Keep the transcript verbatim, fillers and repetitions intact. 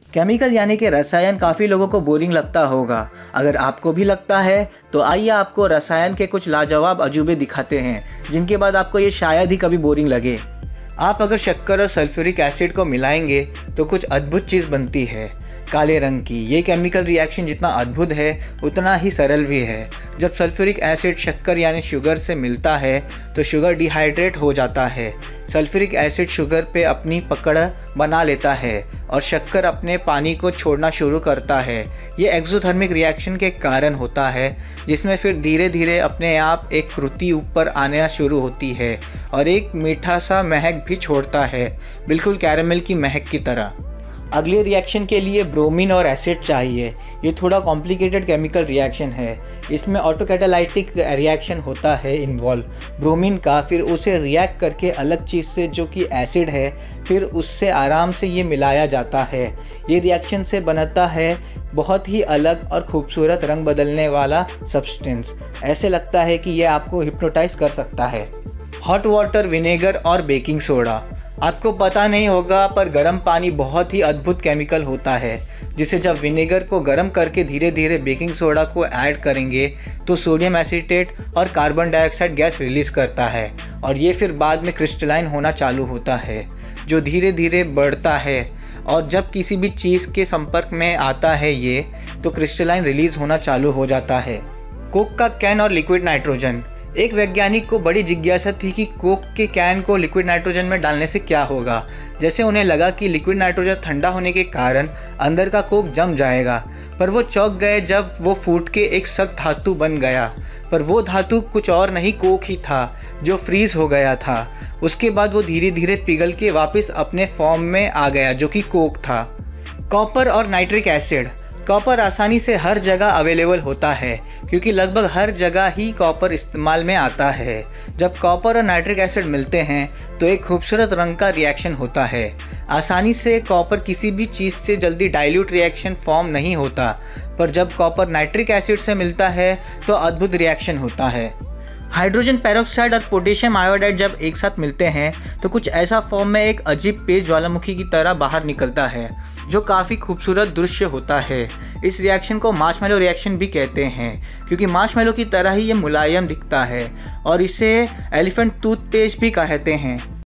Chemical यानी कि रसायन काफ़ी लोगों को बोरिंग लगता होगा। अगर आपको भी लगता है तो आइए आपको रसायन के कुछ लाजवाब अजूबे दिखाते हैं जिनके बाद आपको ये शायद ही कभी बोरिंग लगे। आप अगर शक्कर और सल्फ्यूरिक एसिड को मिलाएंगे तो कुछ अद्भुत चीज़ बनती है, काले रंग की। ये केमिकल रिएक्शन जितना अद्भुत है उतना ही सरल भी है। जब सल्फ्यूरिक एसिड शक्कर यानी शुगर से मिलता है तो शुगर डिहाइड्रेट हो जाता है। सल्फ्यूरिक एसिड शुगर पे अपनी पकड़ बना लेता है और शक्कर अपने पानी को छोड़ना शुरू करता है। ये एक्सोथर्मिक रिएक्शन के कारण होता है जिसमें फिर धीरे धीरे अपने आप एक फ्रूटी ऊपर आना शुरू होती है और एक मीठा सा महक भी छोड़ता है, बिल्कुल कैरेमल की महक की तरह। अगले रिएक्शन के लिए ब्रोमीन और एसिड चाहिए। ये थोड़ा कॉम्प्लिकेटेड केमिकल रिएक्शन है। इसमें ऑटोकैटालाइटिक रिएक्शन होता है इन्वॉल्व ब्रोमीन का, फिर उसे रिएक्ट करके अलग चीज़ से जो कि एसिड है फिर उससे आराम से ये मिलाया जाता है। ये रिएक्शन से बनता है बहुत ही अलग और खूबसूरत रंग बदलने वाला सब्सटेंस। ऐसे लगता है कि ये आपको हिप्नोटाइज कर सकता है। हॉट वाटर, विनेगर और बेकिंग सोडा। आपको पता नहीं होगा पर गर्म पानी बहुत ही अद्भुत केमिकल होता है जिसे जब विनेगर को गर्म करके धीरे धीरे बेकिंग सोडा को ऐड करेंगे तो सोडियम एसीटेट और कार्बन डाइऑक्साइड गैस रिलीज़ करता है और ये फिर बाद में क्रिस्टलाइन होना चालू होता है जो धीरे धीरे बढ़ता है और जब किसी भी चीज़ के संपर्क में आता है ये तो क्रिस्टलाइन रिलीज़ होना चालू हो जाता है। कोक का कैन और लिक्विड नाइट्रोजन। एक वैज्ञानिक को बड़ी जिज्ञासा थी कि कोक के कैन को लिक्विड नाइट्रोजन में डालने से क्या होगा। जैसे उन्हें लगा कि लिक्विड नाइट्रोजन ठंडा होने के कारण अंदर का कोक जम जाएगा, पर वो चौंक गए जब वो फूट के एक सख्त धातु बन गया। पर वो धातु कुछ और नहीं, कोक ही था जो फ्रीज हो गया था। उसके बाद वो धीरे धीरे पिघल के वापस अपने फॉर्म में आ गया जो कि कोक था। कॉपर और नाइट्रिक एसिड। कॉपर आसानी से हर जगह अवेलेबल होता है क्योंकि लगभग हर जगह ही कॉपर इस्तेमाल में आता है। जब कॉपर और नाइट्रिक एसिड मिलते हैं तो एक खूबसूरत रंग का रिएक्शन होता है। आसानी से कॉपर किसी भी चीज़ से जल्दी डाइल्यूट रिएक्शन फॉर्म नहीं होता, पर जब कॉपर नाइट्रिक एसिड से मिलता है तो अद्भुत रिएक्शन होता है। हाइड्रोजन पेरोक्साइड और पोटेशियम आयोडाइड जब एक साथ मिलते हैं तो कुछ ऐसा फॉर्म में एक अजीब पेज ज्वालामुखी की तरह बाहर निकलता है जो काफ़ी खूबसूरत दृश्य होता है। इस रिएक्शन को मार्शमैलो रिएक्शन भी कहते हैं क्योंकि मार्शमैलो की तरह ही ये मुलायम दिखता है और इसे एलिफेंट टूथपेस्ट भी कहते हैं।